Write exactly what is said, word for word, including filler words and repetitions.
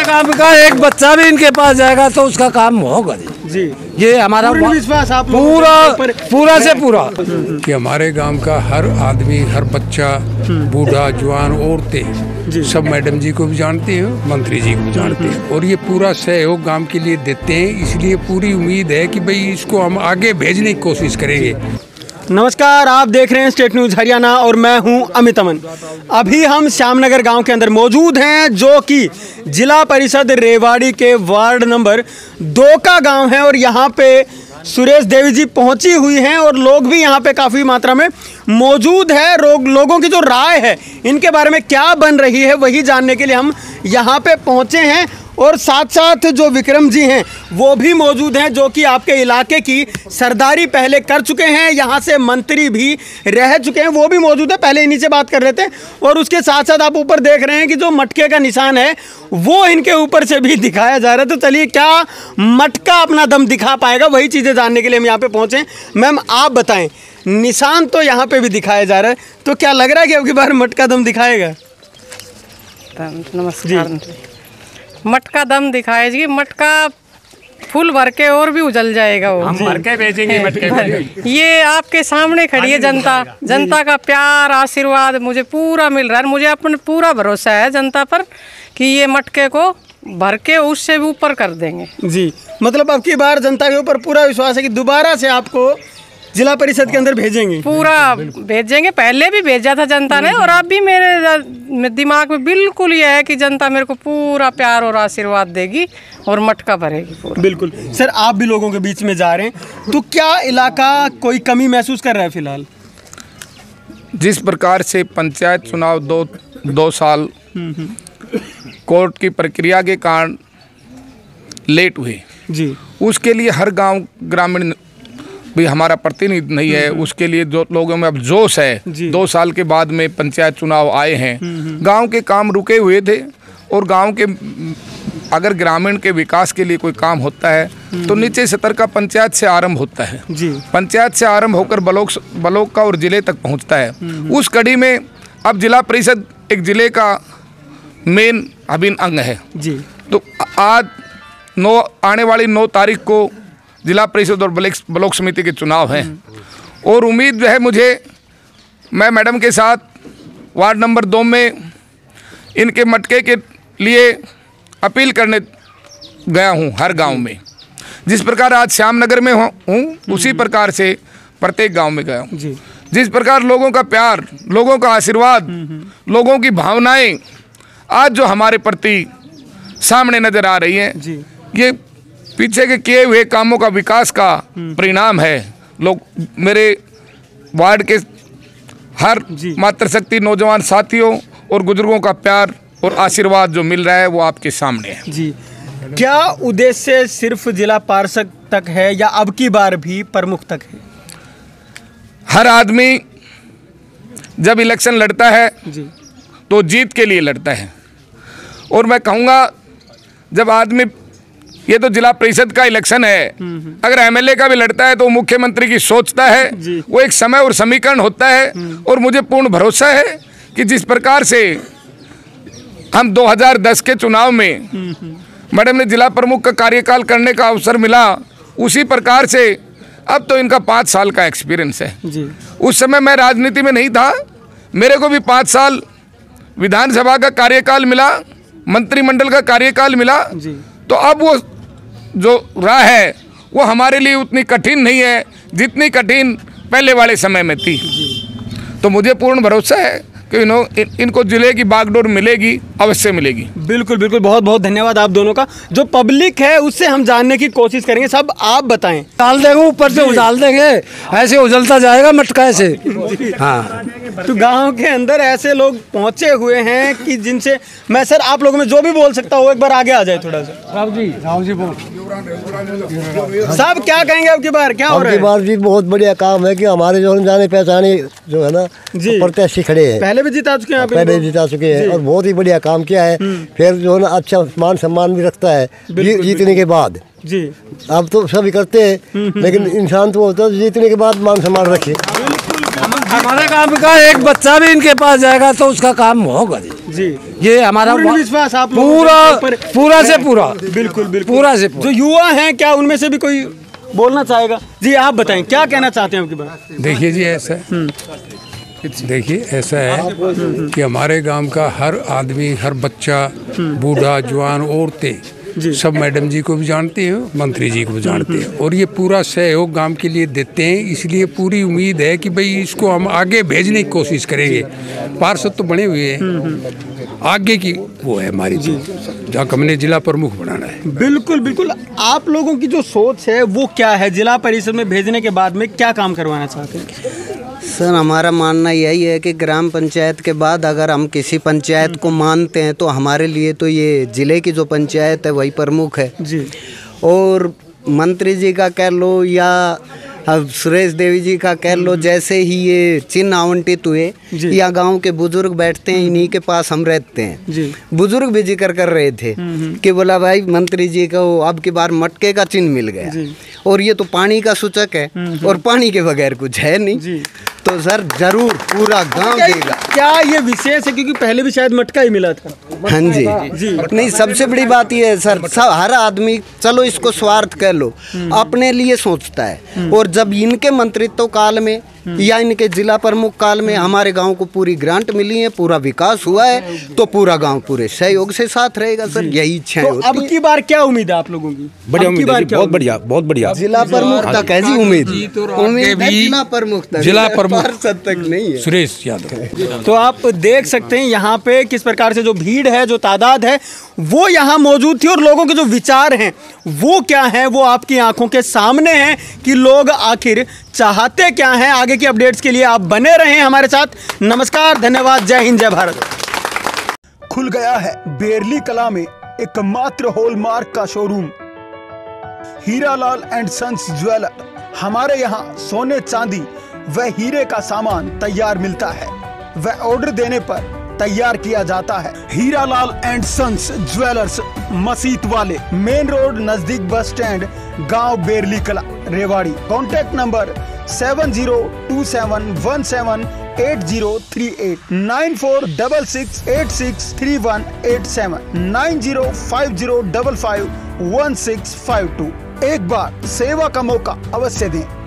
काम का एक बच्चा भी इनके पास जाएगा तो उसका काम होगा जी। जी ये हमारा विश्वास आप पूरा पूरा से पूरा कि हमारे गांव का हर आदमी, हर बच्चा, बूढ़ा, जवान, औरतें सब मैडम जी को भी जानते हैं, मंत्री जी को भी जानते हैं और ये पूरा सहयोग गांव के लिए देते हैं। इसलिए पूरी उम्मीद है कि भाई इसको हम आगे भेजने की कोशिश करेंगे। नमस्कार, आप देख रहे हैं स्टेट न्यूज़ हरियाणा और मैं हूं अमित अमन। अभी हम श्यामनगर गांव के अंदर मौजूद हैं जो कि जिला परिषद रेवाड़ी के वार्ड नंबर दो का गांव है और यहां पे सुरेश देवी जी पहुंची हुई हैं और लोग भी यहां पे काफ़ी मात्रा में मौजूद है। लोग लोगों की जो राय है इनके बारे में क्या बन रही है वही जानने के लिए हम यहां पे पहुंचे हैं और साथ साथ जो विक्रम जी हैं वो भी मौजूद हैं जो कि आपके इलाके की सरदारी पहले कर चुके हैं, यहाँ से मंत्री भी रह चुके हैं, वो भी मौजूद है। पहले इन्हीं से बात कर लेते हैं और उसके साथ साथ आप ऊपर देख रहे हैं कि जो मटके का निशान है वो इनके ऊपर से भी दिखाया जा रहा है। तो चलिए, क्या मटका अपना दम दिखा पाएगा, वही चीज़ें जानने के लिए हम यहाँ पर पहुँचे। मैम आप बताएँ, निशान तो यहाँ पर भी दिखाया जा रहा है, तो क्या लग रहा है कि अब की बार मटका दम दिखाएगा? नमस्कार। मटका दम दिखाए जी, मटका फुल भर के और भी उजल जाएगा वो। हम भर के भेजेंगे मटके में। ये आपके सामने खड़ी है जनता, जनता का प्यार आशीर्वाद मुझे पूरा मिल रहा है। मुझे अपने पूरा भरोसा है जनता पर कि ये मटके को भर के उससे भी ऊपर कर देंगे जी। मतलब अब की बार जनता के ऊपर पूरा विश्वास है कि दोबारा से आपको जिला परिषद के अंदर भेजेंगे? पूरा भेजेंगे। पहले भी भेजा था जनता ने और अब भी मेरे दिमाग में बिल्कुल ये है कि जनता मेरे को पूरा प्यार और आशीर्वाद देगी और मटका भरेगी पूरा। बिल्कुल सर, आप भी लोगों के बीच में जा रहे हैं तो क्या इलाका कोई कमी महसूस कर रहा है फिलहाल? जिस प्रकार से पंचायत चुनाव दो दो साल कोर्ट की प्रक्रिया के कारण लेट हुए जी, उसके लिए हर गांव ग्रामीण भी हमारा प्रतिनिधि नहीं है, उसके लिए जो लोगों में अब जोश है। दो साल के बाद में पंचायत चुनाव आए हैं, गांव के काम रुके हुए थे और गांव के अगर ग्रामीण के विकास के लिए कोई काम होता है तो नीचे स्तर का पंचायत से आरंभ होता है जी। पंचायत से आरंभ होकर ब्लॉक ब्लॉक का और जिले तक पहुंचता है। उस कड़ी में अब जिला परिषद एक जिले का मेन अभिन्न अंग है जी। तो आज नौ आने वाली नौ तारीख को जिला परिषद और ब्लॉक समिति के चुनाव हैं और उम्मीद है मुझे, मैं मैडम के साथ वार्ड नंबर दो में इनके मटके के लिए अपील करने गया हूं हर गांव में। जिस प्रकार आज श्यामनगर में हूं उसी प्रकार से प्रत्येक गांव में गया हूं। जिस प्रकार लोगों का प्यार, लोगों का आशीर्वाद, लोगों की भावनाएं आज जो हमारे प्रति सामने नजर आ रही हैं, ये पीछे के किए हुए कामों का विकास का परिणाम है। लोग मेरे वार्ड के हर मातृशक्ति नौजवान साथियों और बुजुर्गों का प्यार और आशीर्वाद जो मिल रहा है वो आपके सामने है जी। क्या उद्देश्य सिर्फ जिला पार्षद तक है या अब की बार भी प्रमुख तक है? हर आदमी जब इलेक्शन लड़ता है जी तो जीत के लिए लड़ता है और मैं कहूँगा जब आदमी, ये तो जिला परिषद का इलेक्शन है, अगर एमएलए का भी लड़ता है तो मुख्यमंत्री की सोचता है, वो एक समय और समीकरण होता है। और मुझे पूर्ण भरोसा है कि जिस प्रकार से हम दो हज़ार दस के चुनाव में मैडम ने जिला प्रमुख का कार्यकाल करने का अवसर मिला, उसी प्रकार से अब तो इनका पाँच साल का एक्सपीरियंस है जी। उस समय मैं राजनीति में नहीं था, मेरे को भी पाँच साल विधानसभा का कार्यकाल मिला, मंत्रिमंडल का कार्यकाल मिला जी। तो अब वो जो राह है वो हमारे लिए उतनी कठिन नहीं है जितनी कठिन पहले वाले समय में थी। तो मुझे पूर्ण भरोसा है कि इनो, इन, इनको जिले की बागडोर मिलेगी, अवश्य मिलेगी। बिल्कुल बिल्कुल, बहुत बहुत धन्यवाद आप दोनों का। जो पब्लिक है उससे हम जानने की कोशिश करेंगे। सब आप बताएं। डाल देंगे ऊपर से उछाल देंगे, ऐसे उछलता जाएगा मटका ऐसे। हाँ, तो गांव के अंदर ऐसे लोग पहुंचे हुए हैं कि जिनसे मैं, सर आप लोगों में जो भी बोल सकता हूँ एक बार आगे आ जाए थोड़ा सा। राव जी, राव जी बोल। साहब क्या कहेंगे अब की बार क्या हो रहा है? अब की बार जी बहुत बढ़िया काम है कि हमारे जो जाने पहचाने जो है ना प्रत्याशी खड़े हैं, पहले भी जिता चुके हैं, पहले भी जिता चुके हैं और बहुत ही बढ़िया काम किया है। फिर जो है ना अच्छा मान सम्मान भी रखता है जीतने के बाद जी। अब तो सभी करते हैं लेकिन इंसान तो होता है जीतने के बाद मान सम्मान रखे। हमारे काम का एक बच्चा भी इनके पास जाएगा तो उसका काम होगा जी। जी। ये हमारा पूर्ण विश्वास आप लोगों पूरा के ऊपर पूरा से पूरा बिल्कुल बिल्कुल पूरा से पूरा। जो युवा हैं क्या उनमें से भी कोई बोलना चाहेगा? जी आप बताएं क्या कहना चाहते हैं आपकी बात? देखिए जी ऐसा है देखिए ऐसा है कि हमारे गांव का हर आदमी, हर बच्चा, बूढ़ा, जवान, औरतें सब मैडम जी को भी जानते हैं, मंत्री जी को भी जानते हैं और ये पूरा सहयोग गांव के लिए देते हैं। इसलिए पूरी उम्मीद है कि भाई इसको हम आगे भेजने की कोशिश करेंगे। पार्षद तो बने हुए हैं, आगे की वो है हमारी जी जहाँ हमने जिला प्रमुख बनाना है। बिल्कुल बिल्कुल। आप लोगों की जो सोच है वो क्या है? जिला परिषद में भेजने के बाद में क्या काम करवाना चाहते हैं? सर हमारा मानना यही है कि ग्राम पंचायत के बाद अगर हम किसी पंचायत को मानते हैं तो हमारे लिए तो ये जिले की जो पंचायत है वही प्रमुख है जी। और मंत्री जी का कह लो या अब सुरेश देवी जी का कह लो, जैसे ही ये चिन्ह आवंटित हुए या गांव के बुजुर्ग बैठते हैं, इन्हीं के पास हम रहते हैं जी। बुजुर्ग भी जिक्र कर रहे थे कि बोला भाई मंत्री जी को अब की बार मटके का चिन्ह मिल गया और ये तो पानी का सूचक है और पानी के बगैर कुछ है नहीं, तो सर जरूर पूरा गांव देगा। क्या ये विशेष है क्योंकि पहले भी शायद मटका ही मिला था? हाँ जी जी। नहीं सबसे बड़ी बात ये है सर, सब हर आदमी, चलो इसको स्वार्थ कह लो, अपने लिए सोचता है और जब इनके मंत्रित्व काल में या इनके जिला प्रमुख काल में हमारे गांव को पूरी ग्रांट मिली है, पूरा विकास हुआ है, तो पूरा गांव पूरे सहयोग से साथ रहेगा सर, यही इच्छा है। तो अब की बार क्या उम्मीद है आप लोगों की? बढ़िया उम्मीद है, बहुत बढ़िया बहुत बढ़िया। जिला प्रमुख तक है जी उम्मीद, उम्मीद है जिला प्रमुख तक, जिला प्रमुख पार्षद तक नहीं है। सुरेश यादव। तो आप देख सकते हैं यहाँ पे किस प्रकार से जो भीड़ है, जो तादाद है वो यहाँ मौजूद थी और लोगों के जो विचार हैं वो क्या है वो आपकी आंखों के सामने हैं कि लोग आखिर चाहते क्या हैं। आगे की अपडेट्स के लिए आप बने रहें हमारे साथ। नमस्कार, धन्यवाद, जय हिंद, जय भारत। खुल गया है बेरली कला में एकमात्र हॉलमार्क का showroom Hiralal and sons jeweller. हमारे यहाँ सोने, चांदी व हीरे का सामान तैयार मिलता है व ऑर्डर देने पर तैयार किया जाता है। हीरालाल एंड सन्स ज्वेलर्स, मसीत वाले, मेन रोड, नजदीक बस स्टैंड, गांव Berli Kala, Rewari. Contact number seven zero two seven one seven eight zero three eight, nine four double six eight six three one eight seven, nine zero five zero double five one six five two. एक बार सेवा का मौका अवश्य दें।